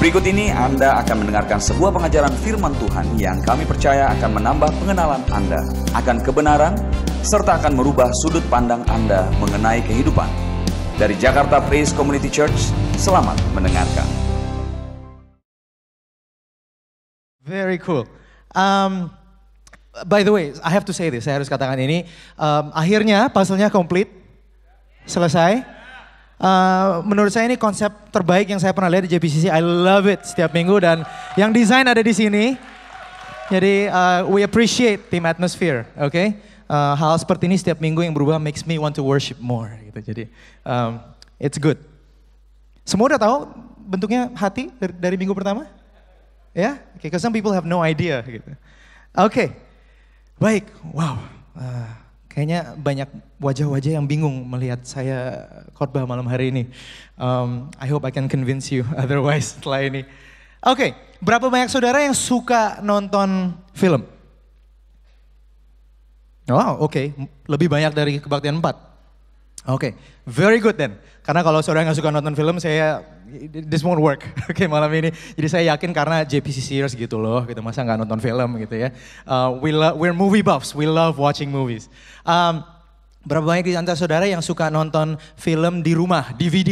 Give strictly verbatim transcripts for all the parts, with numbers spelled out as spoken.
Berikut ini Anda akan mendengarkan sebuah pengajaran firman Tuhan yang kami percaya akan menambah pengenalan Anda akan kebenaran, serta akan merubah sudut pandang Anda mengenai kehidupan. Dari Jakarta Praise Community Church, selamat mendengarkan. Very cool. Um, by the way, I have to say this, saya harus katakan ini. Um, akhirnya puzzle-nya komplit, selesai. Uh, menurut saya ini konsep terbaik yang saya pernah lihat di J P C C. I love it setiap minggu dan yang desain ada di sini. Jadi uh, we appreciate team atmosphere, oke? Okay? Uh, hal seperti ini setiap minggu yang berubah makes me want to worship more. Gitu. Jadi um, it's good. Semua udah tahu bentuknya hati dari, dari minggu pertama? Ya, yeah? Okay, because some people have no idea. Gitu. Oke, okay. Baik. Wow. Uh, Kayaknya banyak wajah-wajah yang bingung melihat saya khotbah malam hari ini. Um, I hope I can convince you otherwise setelah ini. Oke, okay. Berapa banyak saudara yang suka nonton film? Oh, oke. Okay. Lebih banyak dari Kebaktian empat. Oke, okay. Very good then. Karena kalau saudara nggak suka nonton film, saya this won't work. Oke, okay, malam ini. Jadi saya yakin karena J P C Series gitu loh, gitu. Masa nggak nonton film gitu ya. Uh, we lo- we're movie buffs. We love watching movies. Um, berapa banyak di antara saudara yang suka nonton film di rumah, D V D?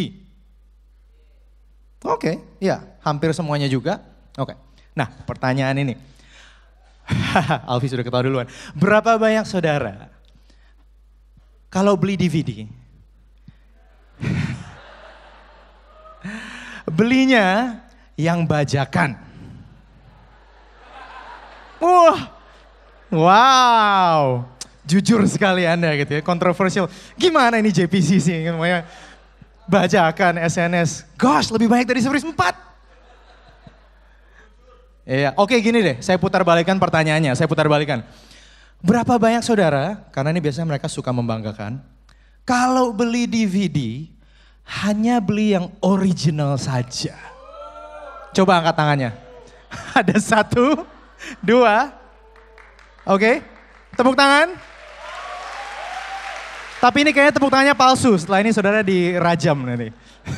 Oke, okay, ya, hampir semuanya juga. Oke. Okay. Nah, pertanyaan ini. Alfi sudah ketawa duluan. Berapa banyak saudara kalau beli D V D belinya yang bajakan? Wah, wow, jujur sekali Anda gitu ya, kontroversial. Gimana ini J P C C, namanya bajakan S N S. Gosh, lebih banyak dari Series empat. Iya, oke gini deh, saya putar balikan pertanyaannya, saya putar balikan. Berapa banyak saudara, karena ini biasanya mereka suka membanggakan, kalau beli D V D, hanya beli yang original saja. Coba angkat tangannya. Ada satu, dua, oke, okay. Tepuk tangan. Tapi ini kayaknya tepuk tangannya palsu, setelah ini saudara dirajam nanti.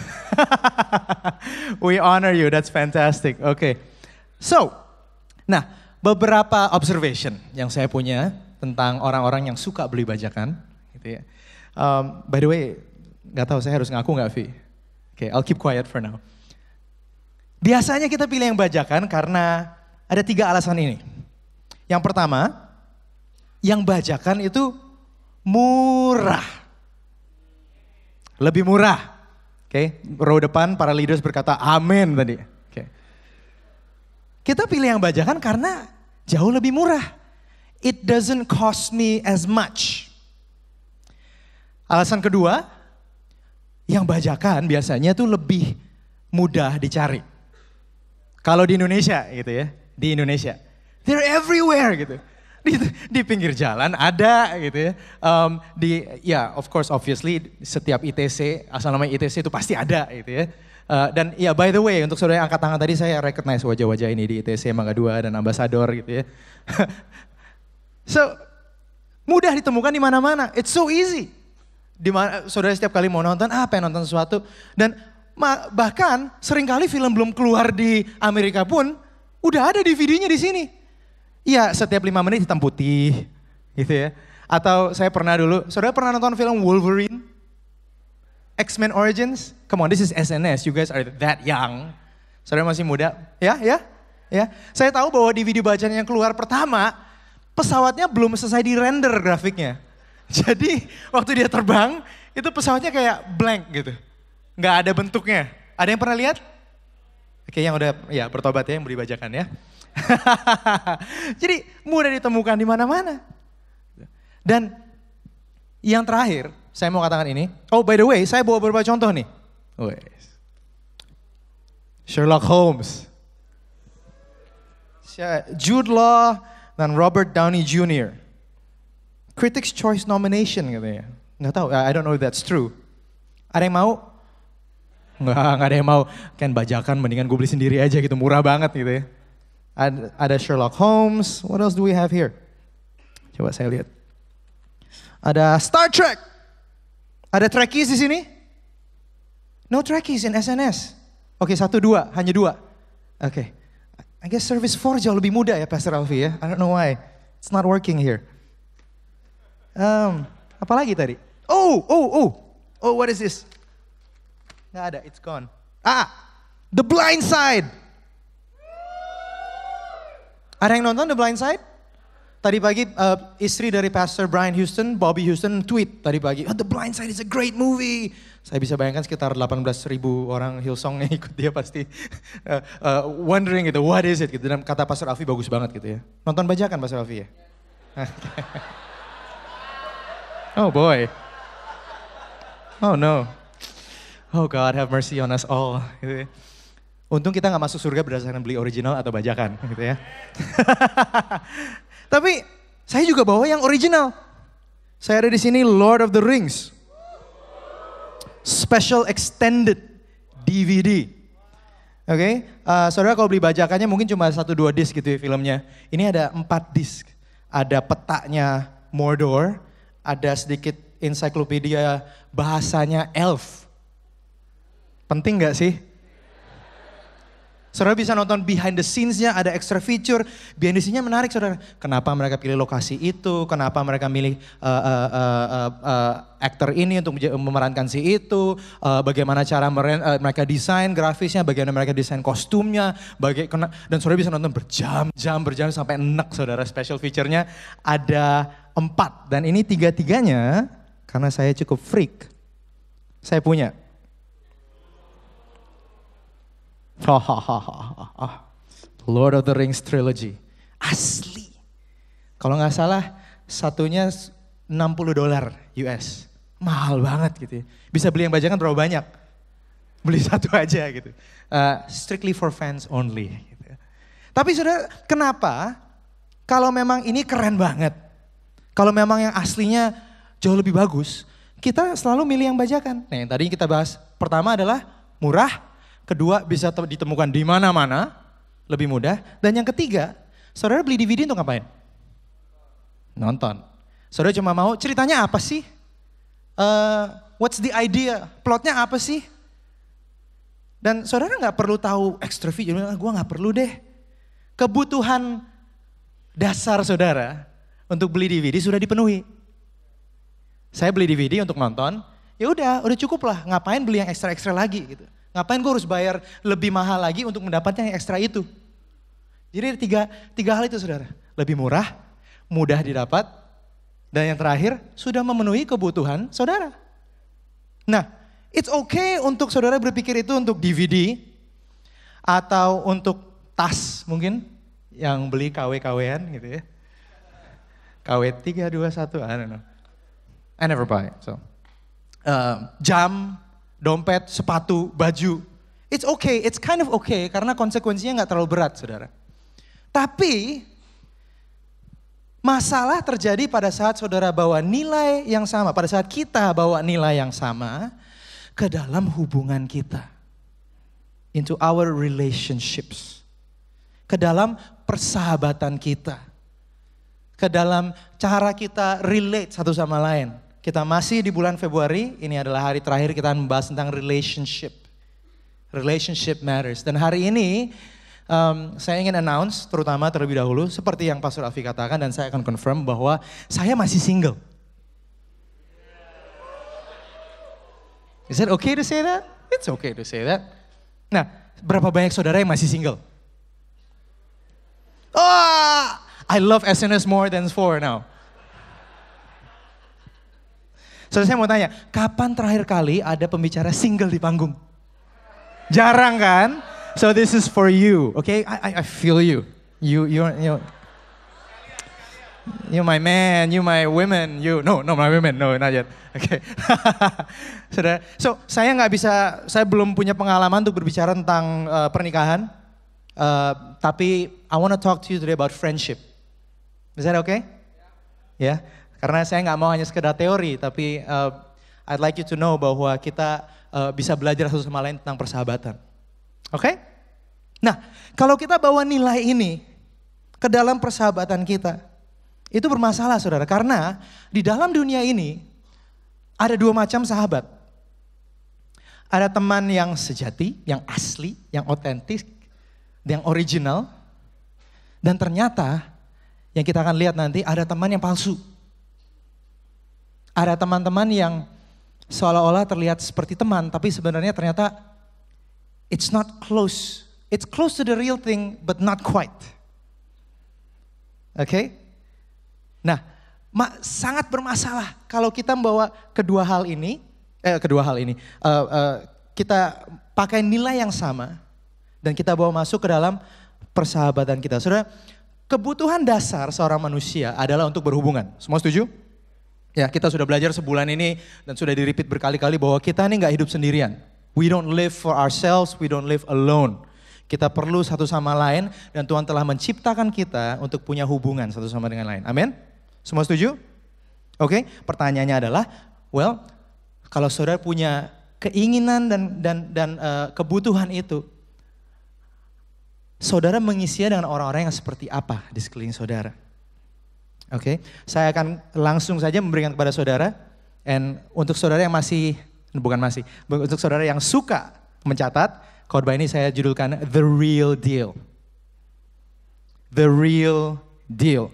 We honor you, that's fantastic, oke. Okay. So, nah beberapa observation yang saya punya tentang orang-orang yang suka beli bajakan. Gitu ya. Um, by the way, gak tahu saya harus ngaku gak Vi? Oke, okay, I'll keep quiet for now. Biasanya kita pilih yang bajakan karena ada tiga alasan ini. Yang pertama, yang bajakan itu murah. Lebih murah. Oke, okay. Row depan para leaders berkata amin tadi. Oke. Okay. Kita pilih yang bajakan karena jauh lebih murah. It doesn't cost me as much. Alasan kedua, yang bajakan biasanya tuh lebih mudah dicari. Kalau di Indonesia gitu ya, di Indonesia. They're everywhere gitu. Di, di pinggir jalan ada gitu ya. Um, di, ya of course obviously setiap I T C, asal namanya I T C itu pasti ada gitu ya. Uh, dan ya by the way untuk saudara yang angkat tangan tadi saya recognize wajah-wajah ini di I T C Mangga dua dan Ambasador gitu ya. So mudah ditemukan di mana-mana. It's so easy. Di mana saudara setiap kali mau nonton, ah pengen nonton sesuatu dan ma- bahkan seringkali film belum keluar di Amerika pun udah ada D V D-nya di sini. Iya, setiap lima menit hitam putih gitu ya. Atau saya pernah dulu, saudara pernah nonton film Wolverine? X-Men Origins? Come on, this is S N S, you guys are that young. Saudara masih muda, ya, ya, ya. Saya tahu bahwa D V D bacaan yang keluar pertama, pesawatnya belum selesai di-render grafiknya. Jadi waktu dia terbang, itu pesawatnya kayak blank gitu. Nggak ada bentuknya. Ada yang pernah lihat? Oke, yang udah ya bertobat ya, yang beli bajakan ya. Jadi mudah ditemukan di mana-mana. Dan yang terakhir, saya mau katakan ini. Oh by the way, saya bawa beberapa contoh nih. Oh, Sherlock Holmes, Jude Law, dan Robert Downey Junior Critics' Choice Nomination katanya. Nggak tahu, I don't know if that's true. Ada yang mau? Nggak, nggak ada yang mau. Kan bajakan mendingan gue beli sendiri aja gitu, murah banget gitu ya. Ada, ada Sherlock Holmes, what else do we have here? Coba saya lihat. Ada Star Trek. Ada Trekkies di sini? No Trekkies in S N S. Oke, satu dua, hanya dua. Oke. I guess service four jauh lebih mudah ya Pastor Alfi ya. I don't know why. It's not working here. Um, apa lagi tadi? Oh, oh, oh. Oh, what is this? Nggak ada, it's gone. Ah, The Blind Side. Ada yang nonton The Blind Side? Tadi pagi uh, istri dari Pastor Brian Houston, Bobby Houston tweet tadi pagi, oh, The Blind Side is a great movie. Saya bisa bayangkan sekitar delapan belas ribu orang Hillsong yang ikut dia pasti uh, uh, wondering gitu, what is it? Gitu. Dan kata Pastor Alfi bagus banget gitu ya. Nonton bajakan Pastor Alfi ya? Oh boy. Oh no. Oh God, have mercy on us all. Gitu ya. Untung kita nggak masuk surga berdasarkan beli original atau bajakan gitu ya. Tapi saya juga bawa yang original. Saya ada di sini Lord of the Rings. Special Extended D V D. Oke, okay? uh, saudara kalau beli bajakannya mungkin cuma satu dua disc gitu ya filmnya. Ini ada empat disc. Ada petanya Mordor, ada sedikit ensiklopedia bahasanya elf. Penting gak sih? Saudara bisa nonton behind the scenes-nya, ada extra feature. Behind the scene-nya menarik saudara. Kenapa mereka pilih lokasi itu, kenapa mereka milih uh, uh, uh, uh, uh, aktor ini untuk memerankan si itu. Uh, bagaimana cara meren, uh, mereka desain grafisnya, bagaimana mereka desain kostumnya. Bagaimana, dan saudara bisa nonton berjam-jam, berjam sampai enak saudara. Special feature-nya ada empat. Dan ini tiga-tiganya, karena saya cukup freak, saya punya. Lord of the Rings Trilogy. Asli. Kalau nggak salah satunya enam puluh dolar U S. Mahal banget gitu ya. Bisa beli yang bajakan berapa banyak? Beli satu aja gitu. Uh, strictly for fans only. Gitu. Tapi saudara, kenapa kalau memang ini keren banget, kalau memang yang aslinya jauh lebih bagus, kita selalu milih yang bajakan. Nah yang tadi kita bahas, pertama adalah murah, kedua bisa ditemukan di mana-mana, lebih mudah. Dan yang ketiga, saudara beli D V D untuk ngapain? Nonton. Saudara cuma mau ceritanya apa sih? Uh, what's the idea? Plotnya apa sih? Dan saudara nggak perlu tahu extra feature, gue nggak perlu deh. Kebutuhan dasar saudara untuk beli D V D sudah dipenuhi. Saya beli D V D untuk nonton, ya udah, udah cukup lah. Ngapain beli yang ekstra-ekstra lagi gitu? Ngapain gue harus bayar lebih mahal lagi untuk mendapatkan yang ekstra itu? Jadi tiga, tiga hal itu saudara. Lebih murah, mudah didapat, dan yang terakhir sudah memenuhi kebutuhan saudara. Nah, it's okay untuk saudara berpikir itu untuk D V D atau untuk tas mungkin yang beli K W K W-an gitu ya. K W tiga dua satu, I don't know. I never buy it, so. Uh, jam, dompet, sepatu, baju. It's okay, it's kind of okay karena konsekuensinya nggak terlalu berat saudara. Tapi masalah terjadi pada saat saudara bawa nilai yang sama, pada saat kita bawa nilai yang sama ke dalam hubungan kita. Into our relationships. Ke dalam persahabatan kita. Ke dalam cara kita relate satu sama lain. Kita masih di bulan Februari, ini adalah hari terakhir kita membahas tentang relationship. Relationship matters. Dan hari ini um, saya ingin announce terutama terlebih dahulu seperti yang Pastor Alfi katakan dan saya akan confirm bahwa saya masih single. Is it okay to say that? It's okay to say that. Nah, berapa banyak saudara yang masih single? Oh, I love S N S more than four now. So saya mau tanya, kapan terakhir kali ada pembicara single di panggung? Jarang kan? So this is for you, okay? I I, I feel you. You you you. You my man, you my women, you no no my women, no not yet. Okay. Saudara, so saya nggak bisa, saya belum punya pengalaman untuk berbicara tentang uh, pernikahan. Uh, tapi I want to talk to you today about friendship. Is that okay? Ya. Yeah. Karena saya nggak mau hanya sekedar teori, tapi uh, I'd like you to know bahwa kita uh, bisa belajar satu sama lain tentang persahabatan. Oke? Okay? Nah, kalau kita bawa nilai ini ke dalam persahabatan kita, itu bermasalah saudara. Karena di dalam dunia ini ada dua macam sahabat. Ada teman yang sejati, yang asli, yang otentik. yang original, dan ternyata yang kita akan lihat nanti ada teman yang palsu. Ada teman-teman yang seolah-olah terlihat seperti teman, tapi sebenarnya ternyata it's not close. It's close to the real thing, but not quite. Oke? Okay? Nah, ma- sangat bermasalah kalau kita membawa kedua hal ini, eh kedua hal ini, uh, uh, kita pakai nilai yang sama dan kita bawa masuk ke dalam persahabatan kita. Saudara, kebutuhan dasar seorang manusia adalah untuk berhubungan. Semua setuju? Ya, kita sudah belajar sebulan ini dan sudah di-repeat berkali-kali bahwa kita ini nggak hidup sendirian. We don't live for ourselves, we don't live alone. Kita perlu satu sama lain dan Tuhan telah menciptakan kita untuk punya hubungan satu sama dengan lain. Amin? Semua setuju? Oke, okay. Pertanyaannya adalah, well, kalau saudara punya keinginan dan dan dan uh, kebutuhan itu, saudara mengisinya dengan orang-orang yang seperti apa di sekeliling saudara? Oke, okay. Saya akan langsung saja memberikan kepada saudara. And untuk saudara yang masih, bukan masih, untuk saudara yang suka mencatat, khotbah ini saya judulkan The Real Deal. The Real Deal.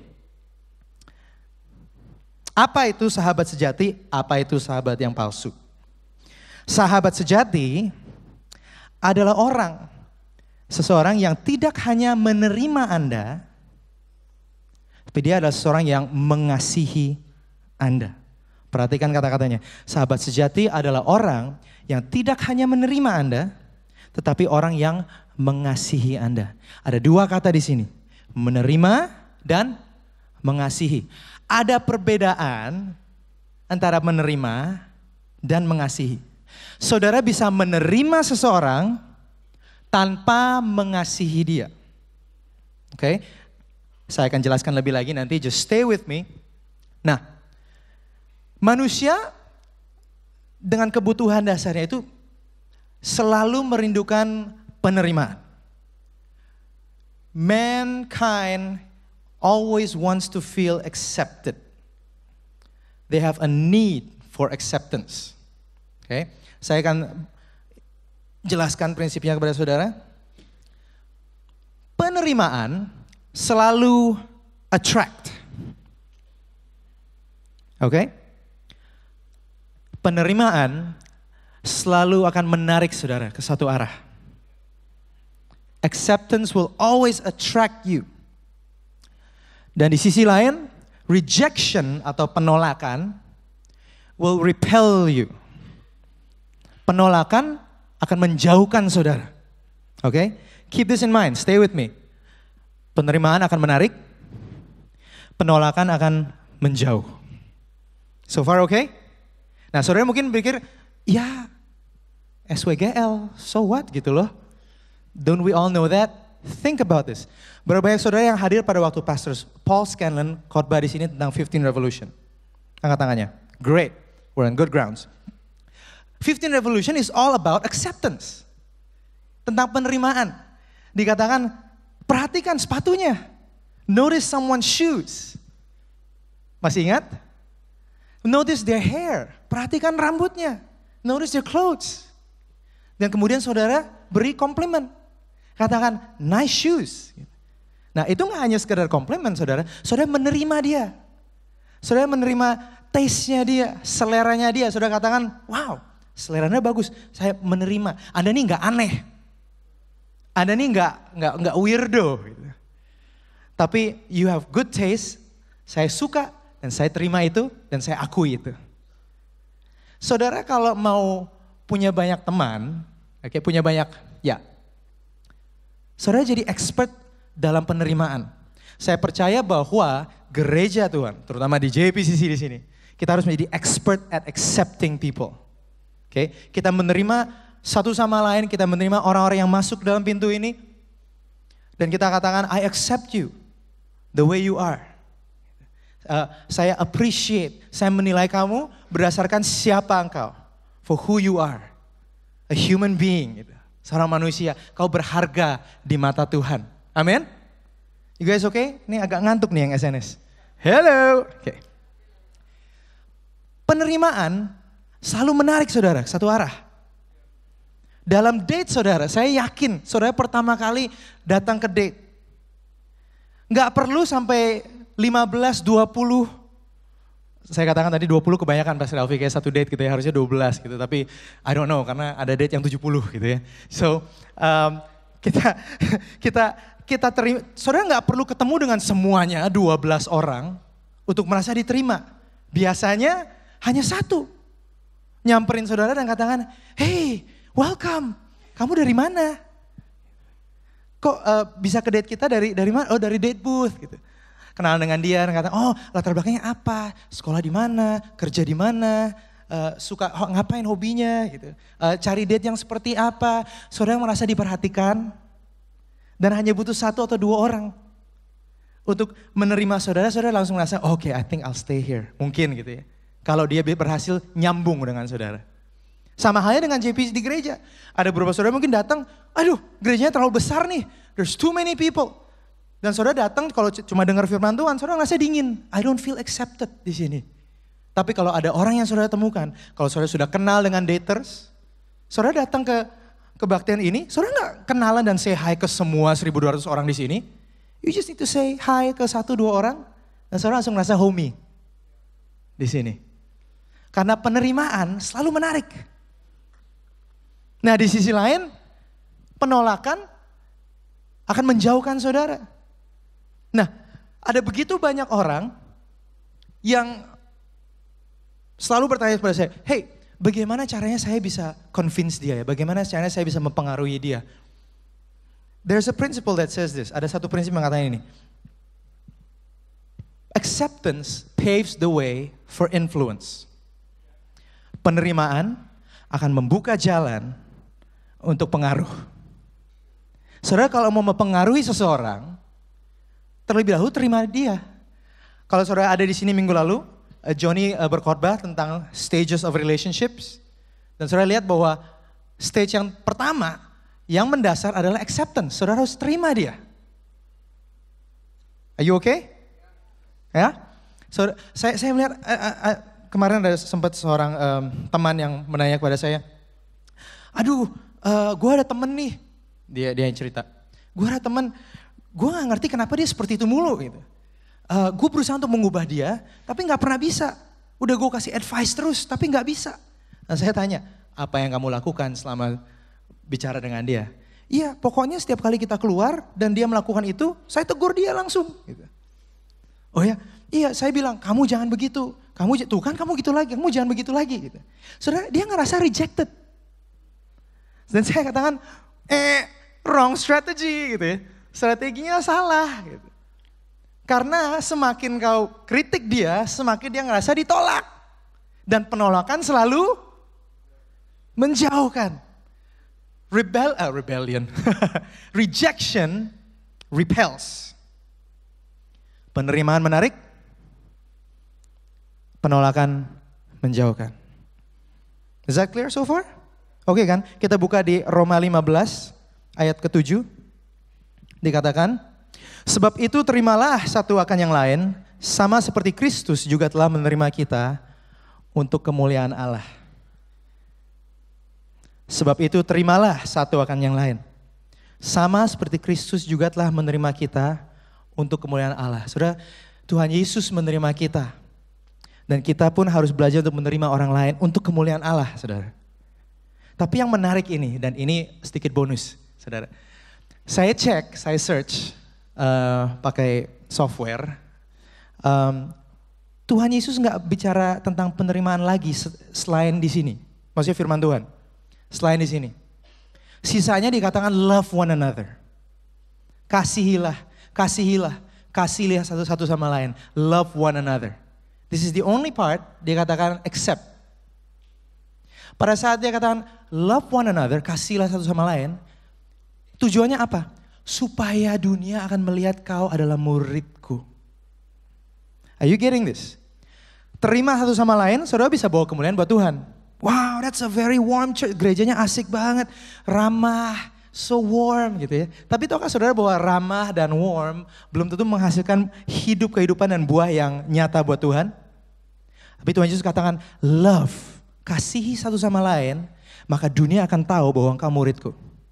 Apa itu sahabat sejati? Apa itu sahabat yang palsu? Sahabat sejati adalah orang, seseorang yang tidak hanya menerima Anda, tapi dia adalah seseorang yang mengasihi Anda. Perhatikan kata-katanya. Sahabat sejati adalah orang yang tidak hanya menerima Anda, tetapi orang yang mengasihi Anda. Ada dua kata di sini. Menerima dan mengasihi. Ada perbedaan antara menerima dan mengasihi. Saudara bisa menerima seseorang tanpa mengasihi dia. Oke, okay? Saya akan jelaskan lebih lagi nanti, just stay with me. Nah, manusia dengan kebutuhan dasarnya itu selalu merindukan penerimaan. Mankind always wants to feel accepted. They have a need for acceptance. Oke, okay? Saya akan jelaskan prinsipnya kepada saudara. Penerimaan selalu attract. Oke? Okay? Penerimaan selalu akan menarik saudara ke satu arah. Acceptance will always attract you. Dan di sisi lain, rejection atau penolakan will repel you. Penolakan akan menjauhkan saudara. Oke? Okay? Keep this in mind, stay with me. Penerimaan akan menarik, penolakan akan menjauh. So far okay? Nah, saudara mungkin berpikir, ya S W G L, so what gitu loh. Don't we all know that? Think about this. Berapa banyak saudara yang hadir pada waktu Pastor Paul Scanlon khotbah di sini tentang fifteen Revolution? Angkat tangannya. Great, we're on good grounds. fifteen Revolution is all about acceptance. Tentang penerimaan. Dikatakan, perhatikan sepatunya. Notice someone's shoes. Masih ingat? Notice their hair. Perhatikan rambutnya. Notice their clothes. Dan kemudian saudara beri komplimen. Katakan, nice shoes. Nah, itu gak hanya sekedar komplimen saudara. Saudara menerima dia. Saudara menerima taste-nya dia, seleranya dia. Saudara katakan, wow, seleranya bagus. Saya menerima. Anda nih gak aneh. Anda nih gak, gak, gak weirdo. Gitu. Tapi you have good taste. Saya suka dan saya terima itu dan saya akui itu. Saudara kalau mau punya banyak teman, oke, okay, punya banyak, ya. Saudara jadi expert dalam penerimaan. Saya percaya bahwa gereja Tuhan, terutama di J P C C di sini, kita harus menjadi expert at accepting people. Oke, okay? Kita menerima satu sama lain, kita menerima orang-orang yang masuk dalam pintu ini, dan kita katakan, I accept you the way you are. Uh, saya appreciate, saya menilai kamu berdasarkan siapa engkau, for who you are, a human being, gitu. Seorang manusia, kau berharga di mata Tuhan. Amin. You guys okay? Ini agak ngantuk nih yang S N S. Hello. Oke. Okay. Penerimaan selalu menarik saudara, satu arah. Dalam date saudara, saya yakin saudara pertama kali datang ke date. Nggak perlu sampai lima belas, dua puluh. Saya katakan tadi dua puluh kebanyakan Pastor Alfi, kayak satu date gitu ya, harusnya dua belas gitu. Tapi I don't know, karena ada date yang tujuh puluh gitu ya. So, um, kita kita kita terima, saudara nggak perlu ketemu dengan semuanya dua belas orang untuk merasa diterima. Biasanya hanya satu. Nyamperin saudara dan katakan, hey, welcome, kamu dari mana? Kok uh, bisa ke date kita dari dari mana? Oh, dari date booth gitu. Kenalan dengan dia dan kata, oh latar belakangnya apa? Sekolah di mana? Kerja di mana? Uh, suka oh, ngapain hobinya gitu. Uh, cari date yang seperti apa? Saudara merasa diperhatikan dan hanya butuh satu atau dua orang untuk menerima saudara. Saudara langsung merasa, oke, okay, I think I'll stay here. Mungkin gitu ya. Kalau dia berhasil nyambung dengan saudara. Sama halnya dengan J P C di gereja. Ada beberapa saudara mungkin datang, aduh gerejanya terlalu besar nih. There's too many people. Dan saudara datang kalau cuma dengar firman Tuhan, saudara ngerasa dingin. I don't feel accepted di sini. Tapi kalau ada orang yang saudara temukan, kalau saudara sudah kenal dengan daters, saudara datang ke kebaktian ini, saudara nggak kenalan dan say hi ke semua seribu dua ratus orang di sini. You just need to say hi ke satu dua orang, dan saudara langsung ngerasa homey di sini. Karena penerimaan selalu menarik. Nah di sisi lain, penolakan akan menjauhkan saudara. Nah ada begitu banyak orang yang selalu bertanya kepada saya, hey bagaimana caranya saya bisa convince dia ya, bagaimana caranya saya bisa mempengaruhi dia. There's a principle that says this, ada satu prinsip yang mengatakan ini. Acceptance paves the way for influence. Penerimaan akan membuka jalan untuk pengaruh. Saudara kalau mau mempengaruhi seseorang, terlebih dahulu terima dia. Kalau saudara ada di sini minggu lalu, Johnny berkhotbah tentang stages of relationships. Dan saudara lihat bahwa stage yang pertama, yang mendasar adalah acceptance. Saudara harus terima dia. Are you okay? Ya? Saudara, saya, saya melihat, uh, uh, uh, kemarin ada sempat seorang um, teman yang menanya kepada saya, aduh uh, gue ada temen nih, dia dia yang cerita, gue ada temen, gue gak ngerti kenapa dia seperti itu mulu gitu. Uh, gue berusaha untuk mengubah dia, tapi gak pernah bisa. Udah gue kasih advice terus, tapi gak bisa. Dan saya tanya, apa yang kamu lakukan selama bicara dengan dia? Iya pokoknya setiap kali kita keluar dan dia melakukan itu, saya tegur dia langsung. Gitu. Oh ya, iya saya bilang kamu jangan begitu. Kamu tuh kan kamu gitu lagi, kamu jangan begitu lagi gitu. Saudara, dia ngerasa rejected. Dan saya katakan, eh wrong strategy gitu ya. Strateginya salah gitu. Karena semakin kau kritik dia, semakin dia ngerasa ditolak. Dan penolakan selalu menjauhkan. Rebel, uh, rebellion. Rejection repels. Penerimaan menarik, penolakan menjauhkan. Is that clear so far? Oke okay, kan? Kita buka di Roma lima belas ayat ketujuh. Dikatakan, sebab itu terimalah satu akan yang lain, sama seperti Kristus juga telah menerima kita untuk kemuliaan Allah. Sebab itu terimalah satu akan yang lain, sama seperti Kristus juga telah menerima kita untuk kemuliaan Allah. Saudara, Tuhan Yesus menerima kita. Dan kita pun harus belajar untuk menerima orang lain untuk kemuliaan Allah, saudara. Tapi yang menarik ini, dan ini sedikit bonus, saudara. Saya cek, saya search, uh, pakai software. Um, Tuhan Yesus nggak bicara tentang penerimaan lagi selain di sini. Maksudnya firman Tuhan. Selain di sini. Sisanya dikatakan love one another. Kasihilah, kasihilah, kasihilah satu-satu sama lain. Love one another. This is the only part dia katakan accept. Pada saat dia katakan love one another, kasihilah satu sama lain. Tujuannya apa? Supaya dunia akan melihat kau adalah muridku. Are you getting this? Terima satu sama lain, saudara bisa bawa kemuliaan buat Tuhan. Wow, that's a very warm church. Gerejanya asik banget, ramah, so warm gitu ya. Tapi tahukah saudara bahwa ramah dan warm belum tentu menghasilkan hidup kehidupan dan buah yang nyata buat Tuhan? Tapi Tuhan Yesus katakan love, kasihi satu sama lain, maka dunia akan tahu bahwa engkau muridku.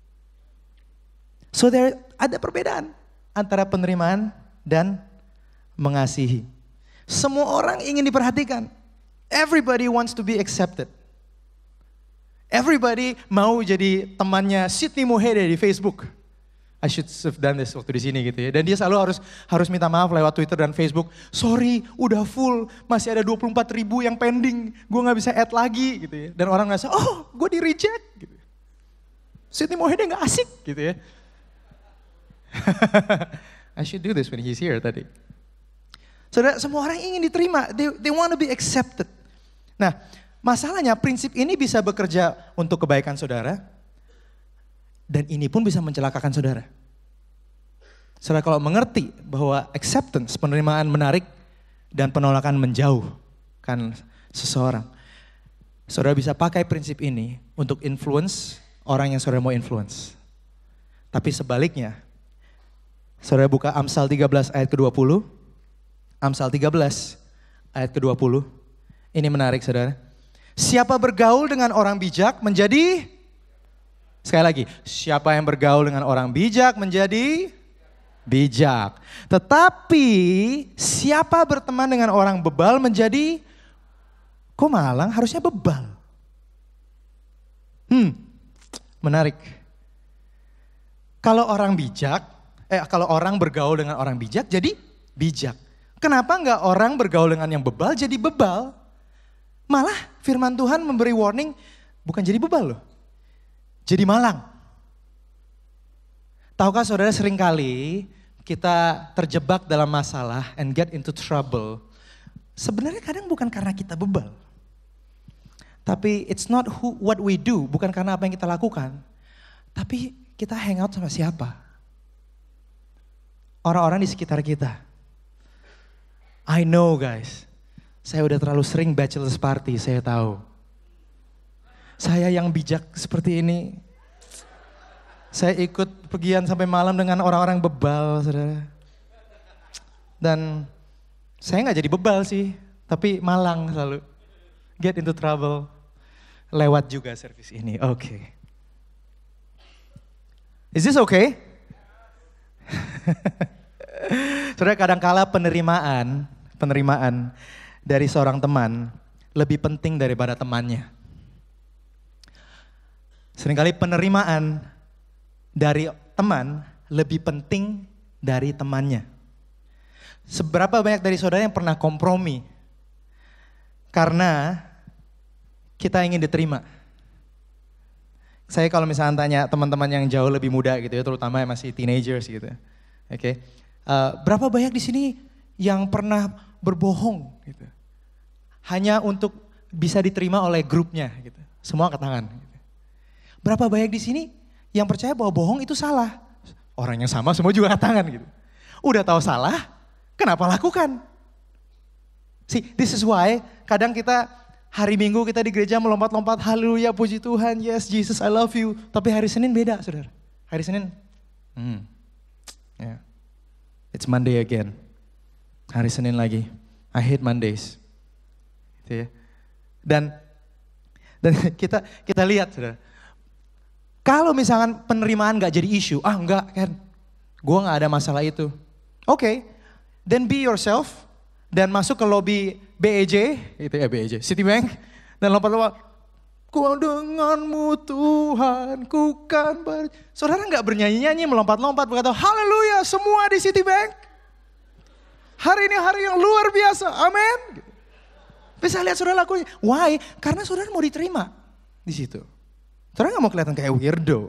So there ada perbedaan antara penerimaan dan mengasihi. Semua orang ingin diperhatikan. Everybody wants to be accepted. Everybody mau jadi temannya Sydney Mohede di Facebook. I should have done this waktu di sini gitu ya. Dan dia selalu harus harus minta maaf lewat Twitter dan Facebook. Sorry, udah full, masih ada dua puluh empat ribu yang pending. Gue gak bisa add lagi gitu ya. Dan orang ngerasa, oh gue di reject gitu. Sydney Mohede gak asik gitu ya. I should do this when he's here tadi. Saudara, semua orang ingin diterima. They, they want to be accepted. Nah, masalahnya prinsip ini bisa bekerja untuk kebaikan saudara. Dan ini pun bisa mencelakakan saudara. Saudara kalau mengerti bahwa acceptance, penerimaan menarik dan penolakan menjauhkan seseorang. Saudara bisa pakai prinsip ini untuk influence orang yang saudara mau influence. Tapi sebaliknya, saudara buka Amsal tiga belas ayat ke dua puluh. Amsal tiga belas ayat ke dua puluh. Ini menarik saudara. Siapa bergaul dengan orang bijak menjadi... Sekali lagi, siapa yang bergaul dengan orang bijak menjadi bijak. Tetapi siapa berteman dengan orang bebal menjadi, kok malang harusnya bebal. Hmm, menarik. Kalau orang bijak, eh kalau orang bergaul dengan orang bijak jadi bijak. Kenapa enggak orang bergaul dengan yang bebal jadi bebal? Malah firman Tuhan memberi warning bukan jadi bebal loh. Jadi malang. Tahukah saudara seringkali kita terjebak dalam masalah and get into trouble. Sebenarnya kadang bukan karena kita bebal. Tapi it's not who, what we do, bukan karena apa yang kita lakukan. Tapi kita hang out sama siapa? Orang-orang di sekitar kita. I know guys, saya udah terlalu sering bachelor's party, saya tahu. Saya yang bijak seperti ini, saya ikut pergian sampai malam dengan orang-orang bebal, saudara. Dan saya nggak jadi bebal sih, tapi malang selalu. Get into trouble, lewat juga servis ini, oke. Okay. Is this okay? Saudara, kadangkala penerimaan, penerimaan dari seorang teman lebih penting daripada temannya. Seringkali penerimaan dari teman lebih penting dari temannya. Seberapa banyak dari saudara yang pernah kompromi karena kita ingin diterima? Saya kalau misalnya tanya teman-teman yang jauh lebih muda gitu ya, terutama yang masih teenagers gitu. Oke, okay. uh, berapa banyak di sini yang pernah berbohong gitu, hanya untuk bisa diterima oleh grupnya gitu? Semua angkat tangan. Gitu. Berapa banyak di sini yang percaya bahwa bohong itu salah? Orang yang sama semua juga angkat tangan gitu. Udah tahu salah, kenapa lakukan? See, this is why kadang kita hari Minggu kita di gereja melompat-lompat, haleluya, puji Tuhan, yes Jesus I love you. Tapi hari Senin beda saudara. Hari Senin, hmm, yeah. It's Monday again. Hari Senin lagi, I hate Mondays. Gitu ya. Dan dan kita kita lihat saudara. Kalau misalkan penerimaan gak jadi isu, ah enggak kan, gue gak ada masalah itu. Oke, okay, then be yourself dan masuk ke lobby B E J, itu ya B E J, Citibank, dan lompat-lompat, ku denganmu Tuhan, ku kan ber... Saudara gak bernyanyi-nyanyi, melompat-lompat, berkata, haleluya semua di Citibank. Hari ini hari yang luar biasa, amin. Bisa lihat saudara lakunya, why? Karena saudara mau diterima di situ. Saudara gak mau kelihatan kayak weirdo.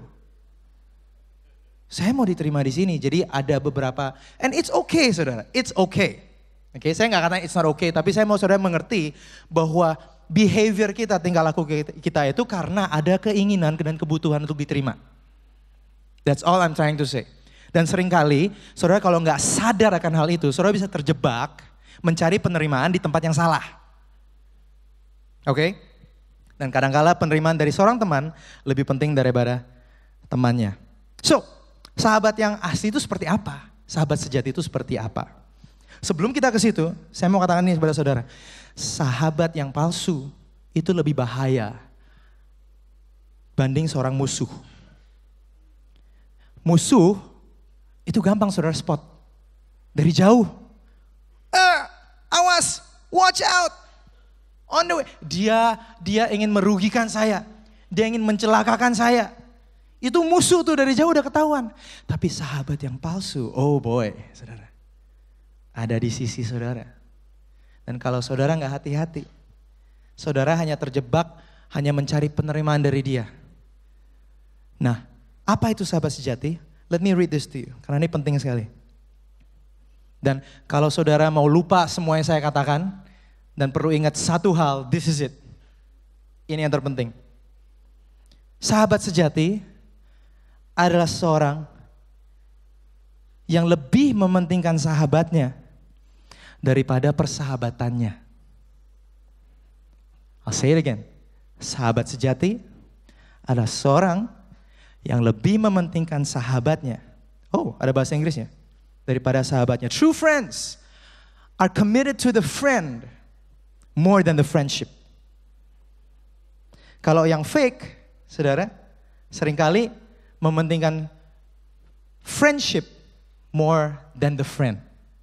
Saya mau diterima di sini, jadi ada beberapa, and it's okay saudara, it's okay. Oke, okay, saya gak kata it's not okay, tapi saya mau saudara mengerti bahwa behavior kita, tingkah laku kita itu karena ada keinginan dan kebutuhan untuk diterima. That's all I'm trying to say. Dan seringkali, saudara kalau gak sadar akan hal itu, saudara bisa terjebak mencari penerimaan di tempat yang salah. Oke? Okay? Dan kadang-kala penerimaan dari seorang teman lebih penting daripada temannya. So, sahabat yang asli itu seperti apa? Sahabat sejati itu seperti apa? Sebelum kita ke situ, saya mau katakan ini kepada saudara. Sahabat yang palsu itu lebih bahaya banding seorang musuh. Musuh itu gampang saudara spot. Dari jauh. Eh, awas, watch out. On the way. Dia dia ingin merugikan saya. Dia ingin mencelakakan saya. Itu musuh tuh dari jauh udah ketahuan. Tapi sahabat yang palsu, oh boy, saudara. Ada di sisi saudara. Dan kalau saudara gak hati-hati, saudara hanya terjebak, hanya mencari penerimaan dari dia. Nah, apa itu sahabat sejati? Let me read this to you, karena ini penting sekali. Dan kalau saudara mau lupa semua yang saya katakan, dan perlu ingat satu hal, this is it. Ini yang terpenting. Sahabat sejati adalah seorang yang lebih mementingkan sahabatnya daripada persahabatannya. I'll say it again. Sahabat sejati adalah seorang yang lebih mementingkan sahabatnya. Oh, ada bahasa Inggrisnya. Daripada sahabatnya. True friends are committed to the friend more than the friendship. Kalau yang fake, saudara, seringkali mementingkan friendship more than the friend.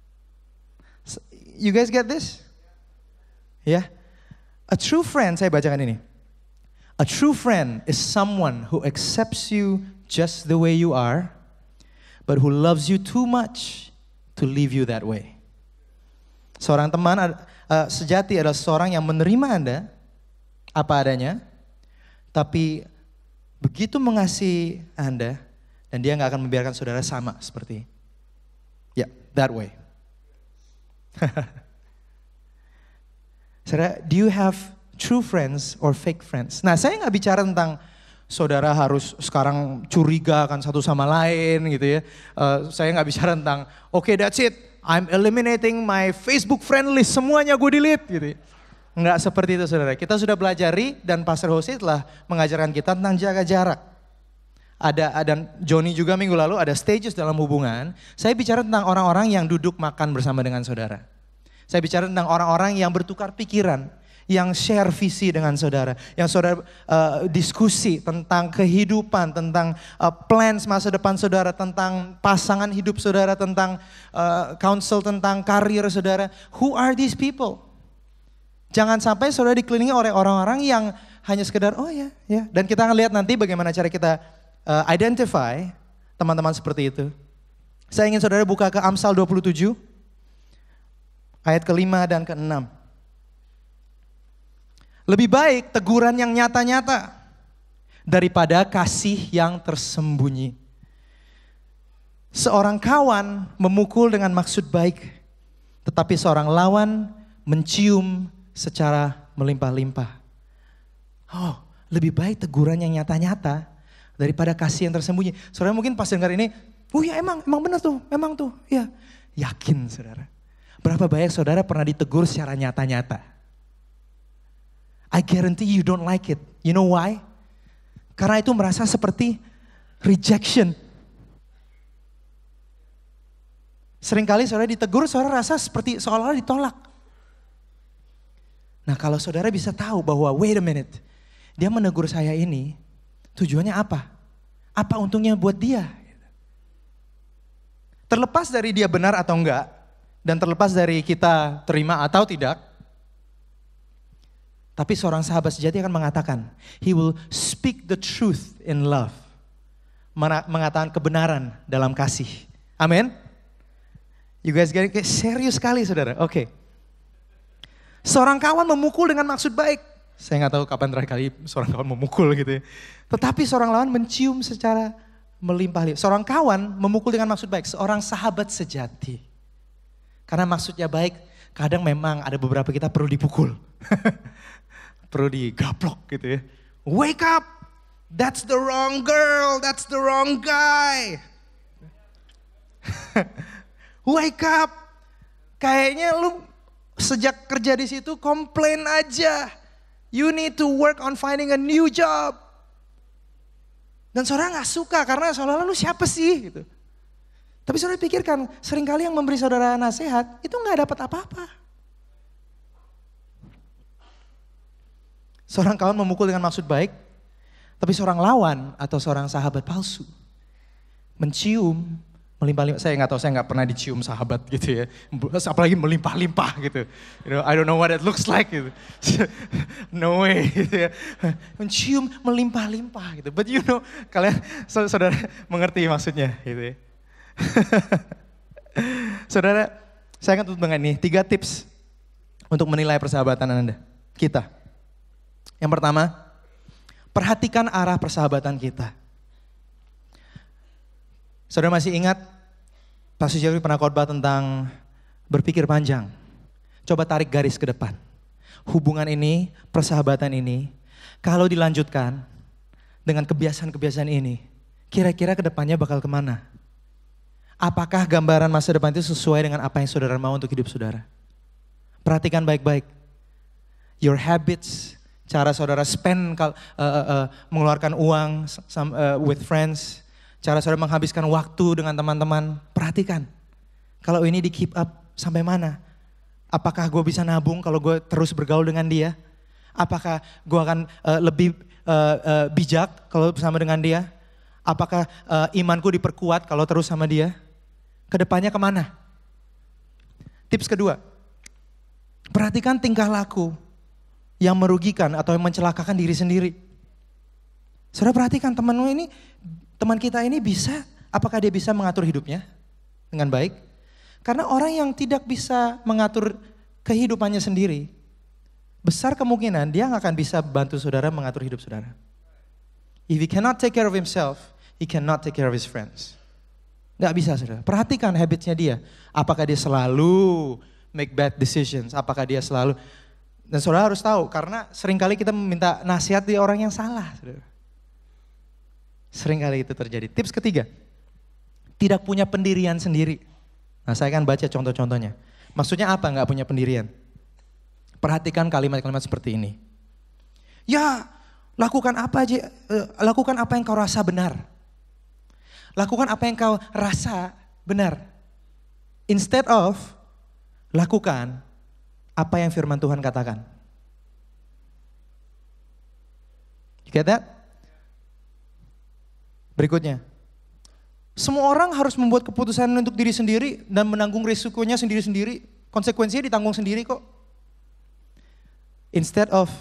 You guys get this? Ya, yeah. A true friend, saya bacakan ini. A true friend is someone who accepts you just the way you are, but who loves you too much to leave you that way. Seorang teman uh, sejati adalah seorang yang menerima Anda apa adanya, tapi begitu mengasihi Anda, dan dia gak akan membiarkan saudara sama seperti, ya, yeah, that way. Saudara, do you have true friends or fake friends? Nah, saya gak bicara tentang saudara harus sekarang curiga akan satu sama lain gitu ya. Uh, saya gak bicara tentang, oke okay, that's it, I'm eliminating my Facebook friend list, semuanya gue delete gitu ya. Enggak seperti itu saudara. Kita sudah pelajari dan Pastor Jose telah mengajarkan kita tentang jaga jarak. Ada, dan Johnny juga minggu lalu ada stages dalam hubungan. Saya bicara tentang orang-orang yang duduk makan bersama dengan saudara. Saya bicara tentang orang-orang yang bertukar pikiran, yang share visi dengan saudara, yang saudara uh, diskusi tentang kehidupan, tentang uh, plans masa depan saudara, tentang pasangan hidup saudara, tentang uh, counsel, tentang karir saudara. Who are these people? Jangan sampai saudara dikelilingi oleh orang-orang yang hanya sekedar oh ya, ya. Dan kita akan lihat nanti bagaimana cara kita uh, identify teman-teman seperti itu. Saya ingin saudara buka ke Amsal dua puluh tujuh, ayat kelima dan keenam. Lebih baik teguran yang nyata-nyata daripada kasih yang tersembunyi. Seorang kawan memukul dengan maksud baik, tetapi seorang lawan mencium secara melimpah-limpah. Oh, lebih baik teguran yang nyata-nyata daripada kasih yang tersembunyi. Saudara mungkin pas dengar ini, oh ya emang, emang benar tuh, emang tuh. Ya, yakin saudara. Berapa banyak saudara pernah ditegur secara nyata-nyata? I guarantee you don't like it. You know why? Karena itu merasa seperti rejection. Seringkali saudara ditegur, saudara rasa seperti seolah-olah ditolak. Nah kalau saudara bisa tahu bahwa wait a minute, dia menegur saya ini, tujuannya apa? Apa untungnya buat dia? Terlepas dari dia benar atau enggak, dan terlepas dari kita terima atau tidak, tapi seorang sahabat sejati akan mengatakan, he will speak the truth in love. Mengatakan kebenaran dalam kasih. Amin. You guys get it? Serius sekali saudara. Oke. Okay. Seorang kawan memukul dengan maksud baik. Saya nggak tahu kapan terakhir kali seorang kawan memukul gitu ya. Tetapi seorang lawan mencium secara melimpah-limpah. Seorang kawan memukul dengan maksud baik. Seorang sahabat sejati. Karena maksudnya baik, kadang memang ada beberapa kita perlu dipukul. Perlu digaplok gitu ya. Wake up, that's the wrong girl, that's the wrong guy. Wake up, kayaknya lu sejak kerja di situ komplain aja. You need to work on finding a new job. Dan saudara gak suka karena seolah-olah lu siapa sih gitu. Tapi saudara pikirkan, seringkali yang memberi saudara nasihat itu gak dapat apa-apa. Seorang kawan memukul dengan maksud baik, Tapi seorang lawan atau seorang sahabat palsu mencium melimpah-limpah. Saya nggak tahu, saya nggak pernah dicium sahabat gitu ya. Apalagi melimpah-limpah gitu. You know, I don't know what it looks like gitu. No way gitu ya. Mencium melimpah-limpah gitu. But you know, kalian saudara mengerti maksudnya gitu ya. Saudara, saya akan tutup dengan ini. Tiga tips untuk menilai persahabatan Anda, kita. Yang pertama, perhatikan arah persahabatan kita. Saudara masih ingat, Pastor Jeffrey pernah khotbah tentang berpikir panjang. Coba tarik garis ke depan. Hubungan ini, persahabatan ini, kalau dilanjutkan dengan kebiasaan-kebiasaan ini, kira-kira ke depannya bakal kemana? Apakah gambaran masa depan itu sesuai dengan apa yang saudara mau untuk hidup saudara? Perhatikan baik-baik. Your habits, cara saudara spend, uh, uh, uh, mengeluarkan uang some, uh, with friends, cara saudara menghabiskan waktu dengan teman-teman, perhatikan. Kalau ini di keep up sampai mana? Apakah gue bisa nabung kalau gue terus bergaul dengan dia? Apakah gue akan uh, lebih uh, uh, bijak kalau bersama dengan dia? Apakah uh, imanku diperkuat kalau terus sama dia? Kedepannya kemana? Tips kedua, perhatikan tingkah laku yang merugikan atau yang mencelakakan diri sendiri. Saudara perhatikan temanmu ini, teman kita ini bisa, apakah dia bisa mengatur hidupnya dengan baik? Karena orang yang tidak bisa mengatur kehidupannya sendiri, besar kemungkinan dia nggak akan bisa bantu saudara mengatur hidup saudara. If he cannot take care of himself, he cannot take care of his friends. Gak bisa saudara. Perhatikan habitsnya dia. Apakah dia selalu make bad decisions? Apakah dia selalu... Dan saudara harus tahu, karena seringkali kita meminta nasihat di orang yang salah. Saudara. Seringkali itu terjadi. Tips ketiga, tidak punya pendirian sendiri. Nah saya akan baca contoh-contohnya. Maksudnya apa gak punya pendirian? Perhatikan kalimat-kalimat seperti ini. Ya, lakukan apa aja, lakukan apa yang kau rasa benar. Lakukan apa yang kau rasa benar. Instead of, lakukan apa yang firman Tuhan katakan. You get that? Berikutnya. Semua orang harus membuat keputusan untuk diri sendiri dan menanggung risikonya sendiri-sendiri. Konsekuensinya ditanggung sendiri kok. Instead of,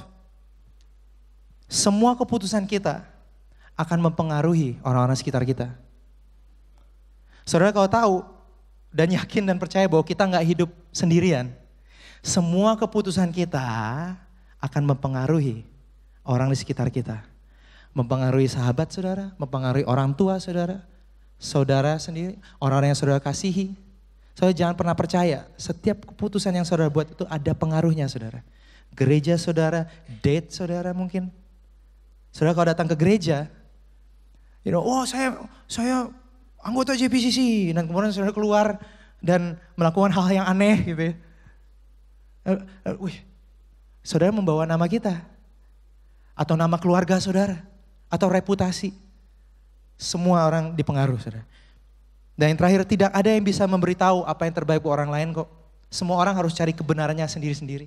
semua keputusan kita akan mempengaruhi orang-orang sekitar kita. Saudara kalau tahu dan yakin dan percaya bahwa kita nggak hidup sendirian, semua keputusan kita akan mempengaruhi orang di sekitar kita. Mempengaruhi sahabat saudara, mempengaruhi orang tua saudara, saudara sendiri, orang-orang yang saudara kasihi. Saudara jangan pernah percaya, setiap keputusan yang saudara buat itu ada pengaruhnya saudara. Gereja saudara, date saudara mungkin. Saudara kalau datang ke gereja, you know, oh saya saya anggota J P C C, dan kemudian saudara keluar dan melakukan hal yang aneh gitu ya. Wih, saudara membawa nama kita, atau nama keluarga saudara, atau reputasi. Semua orang dipengaruhi saudara. Dan yang terakhir, tidak ada yang bisa memberitahu apa yang terbaik buat orang lain kok. Semua orang harus cari kebenarannya sendiri-sendiri.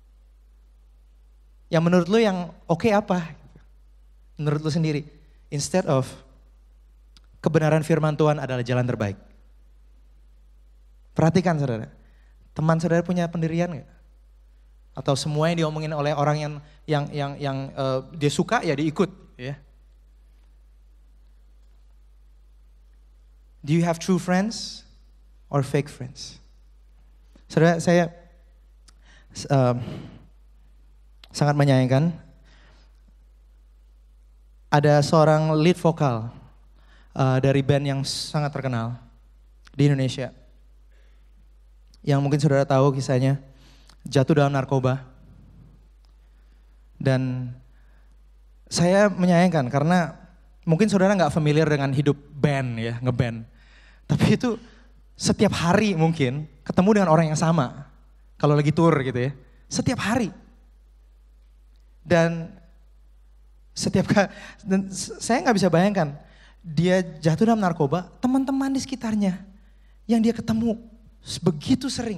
Yang menurut lu yang oke okay apa? Menurut lu sendiri. Instead of, kebenaran firman Tuhan adalah jalan terbaik. Perhatikan saudara, teman saudara punya pendirian gak? Atau semua yang diomongin oleh orang yang yang yang yang uh, dia suka ya diikut, ya. Do you have true friends or fake friends? Saudara, saya uh, sangat menyayangkan ada seorang lead vokal uh, dari band yang sangat terkenal di Indonesia. Yang mungkin saudara tahu kisahnya, jatuh dalam narkoba. Dan saya menyayangkan karena mungkin saudara nggak familiar dengan hidup band ya, ngeband. Tapi itu setiap hari mungkin ketemu dengan orang yang sama. Kalau lagi tour gitu ya, setiap hari. Dan setiap dan saya nggak bisa bayangkan dia jatuh dalam narkoba, teman-teman di sekitarnya yang dia ketemu begitu sering,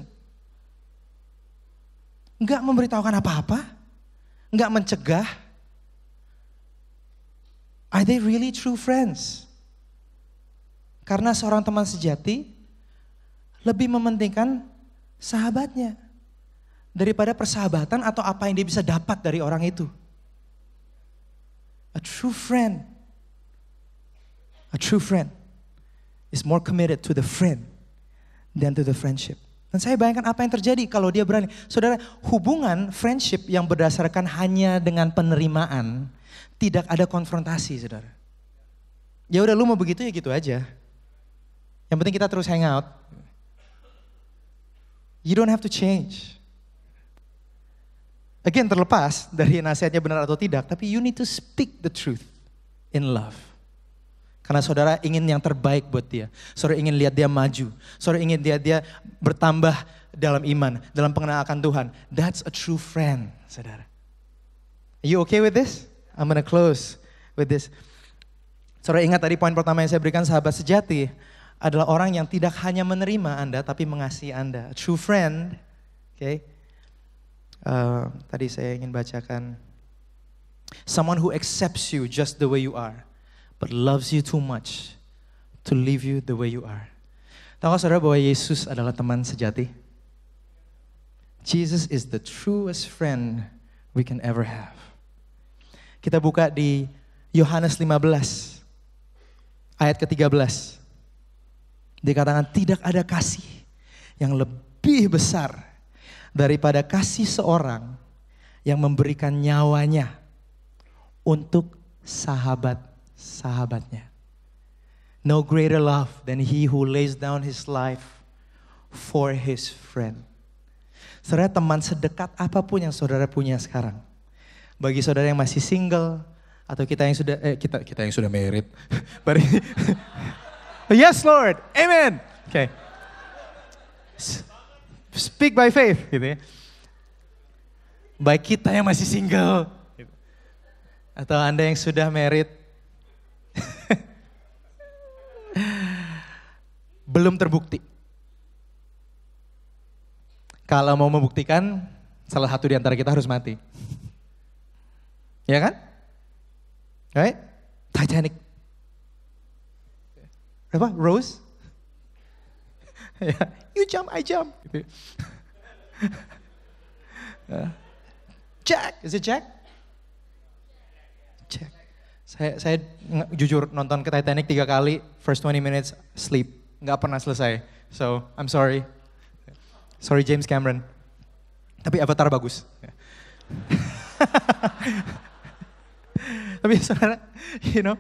nggak memberitahukan apa-apa, nggak mencegah, Are they really true friends? Karena seorang teman sejati lebih mementingkan sahabatnya daripada persahabatan atau apa yang dia bisa dapat dari orang itu. A true friend, a true friend is more committed to the friend than to the friendship. Dan saya bayangkan apa yang terjadi kalau dia berani. Saudara, hubungan friendship yang berdasarkan hanya dengan penerimaan, tidak ada konfrontasi, saudara. Ya udah, lu mau begitu ya gitu aja. Yang penting kita terus hang out. You don't have to change. Again, terlepas dari nasihatnya benar atau tidak, tapi you need to speak the truth in love. Karena saudara ingin yang terbaik buat dia. Saudara ingin lihat dia maju. Saudara ingin lihat dia bertambah dalam iman, dalam pengenalan akan Tuhan. That's a true friend, saudara. Are you okay with this? I'm gonna close with this. Saudara ingat tadi poin pertama yang saya berikan, sahabat sejati adalah orang yang tidak hanya menerima Anda, tapi mengasihi Anda. A true friend, okay. Uh, tadi saya ingin bacakan. Someone who accepts you just the way you are, but loves you too much to leave you the way you are. Tahu gak saudara bahwa Yesus adalah teman sejati? Jesus is the truest friend we can ever have. Kita buka di Yohanes lima belas, ayat ke tiga belas. Dikatakan tidak ada kasih yang lebih besar daripada kasih seorang yang memberikan nyawanya untuk sahabat-sahabatnya. No greater love than he who lays down his life for his friend. Saudara, teman sedekat apapun yang saudara punya sekarang. Bagi saudara yang masih single atau kita yang sudah eh, kita kita yang sudah married. Yes Lord, amen. Oke. Okay. Speak by faith, gitu ya. Baik kita yang masih single, atau Anda yang sudah married, belum terbukti. Kalau mau membuktikan, salah satu di antara kita harus mati. Ya kan? Right? Titanic. Apa? Rose? You jump, I jump. Jack, is it Jack? Jack. Saya, saya jujur nonton ke Titanic tiga kali, first twenty minutes sleep, nggak pernah selesai. So I'm sorry, sorry James Cameron. Tapi Avatar bagus. Tapi saudara, you know,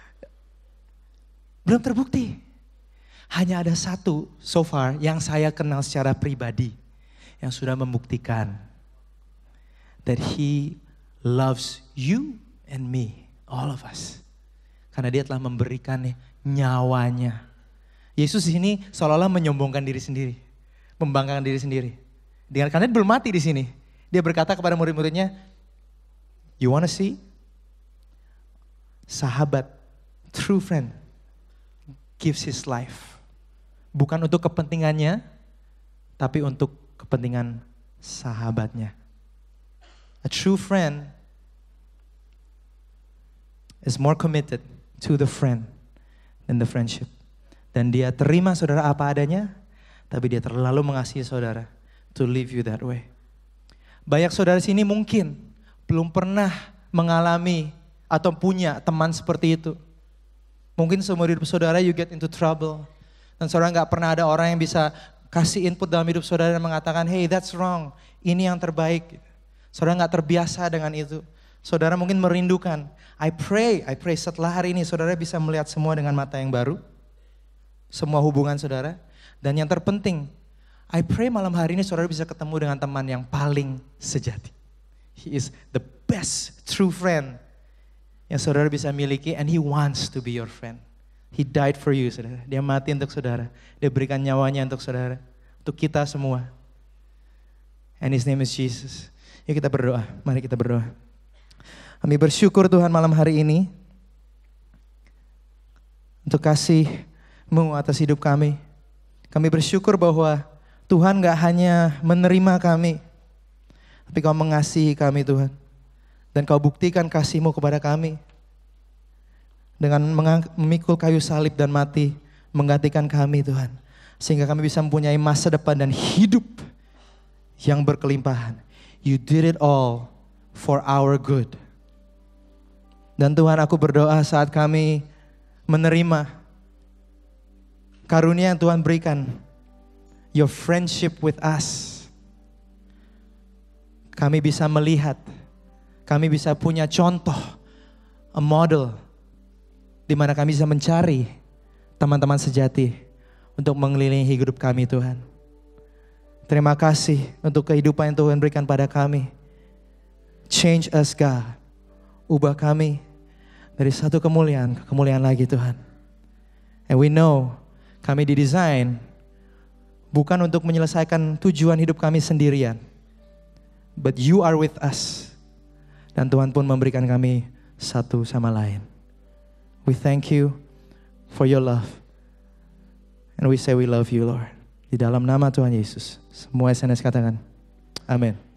belum terbukti. Hanya ada satu so far yang saya kenal secara pribadi yang sudah membuktikan that he loves you and me, all of us. Karena dia telah memberikan nyawanya. Yesus di sini seolah-olah menyombongkan diri sendiri, membanggakan diri sendiri. Dengan karena dia belum mati di sini, dia berkata kepada murid-muridnya, "You wanna see? Sahabat, true friend, gives his life." Bukan untuk kepentingannya, tapi untuk kepentingan sahabatnya. A true friend is more committed to the friend than the friendship. Dan dia terima saudara apa adanya, tapi dia terlalu mengasihi saudara to leave you that way. Banyak saudara sini mungkin belum pernah mengalami atau punya teman seperti itu. Mungkin seumur hidup saudara you get into trouble. Dan saudara gak pernah ada orang yang bisa kasih input dalam hidup saudara dan mengatakan, hey that's wrong, ini yang terbaik. Saudara gak terbiasa dengan itu. Saudara mungkin merindukan. I pray, I pray setelah hari ini saudara bisa melihat semua dengan mata yang baru. Semua hubungan saudara. Dan yang terpenting, I pray malam hari ini saudara bisa ketemu dengan teman yang paling sejati. He is the best true friend yang saudara bisa miliki and he wants to be your friend. He died for you, saudara. Dia mati untuk saudara. Dia berikan nyawanya untuk saudara. Untuk kita semua. And his name is Jesus. Yuk kita berdoa. Mari kita berdoa. Kami bersyukur Tuhan malam hari ini. Untuk kasih-Mu atas hidup kami. Kami bersyukur bahwa Tuhan gak hanya menerima kami. Tapi Kau mengasihi kami Tuhan. Dan Kau buktikan kasih-Mu kepada kami. dengan mengang- memikul kayu salib dan mati menggantikan kami Tuhan. Sehingga kami bisa mempunyai masa depan dan hidup yang berkelimpahan. You did it all for our good. Dan Tuhan, aku berdoa saat kami menerima karunia yang Tuhan berikan, your friendship with us, kami bisa melihat, kami bisa punya contoh, a model, di mana kami bisa mencari teman-teman sejati untuk mengelilingi hidup kami Tuhan. Terima kasih untuk kehidupan yang Tuhan berikan pada kami. Change us God. Ubah kami dari satu kemuliaan ke kemuliaan lagi Tuhan. And we know kami didesain bukan untuk menyelesaikan tujuan hidup kami sendirian. But you are with us. Dan Tuhan pun memberikan kami satu sama lain. We thank you for your love. And we say we love you Lord. Di dalam nama Tuhan Yesus. Semua S N S katakan. Amin.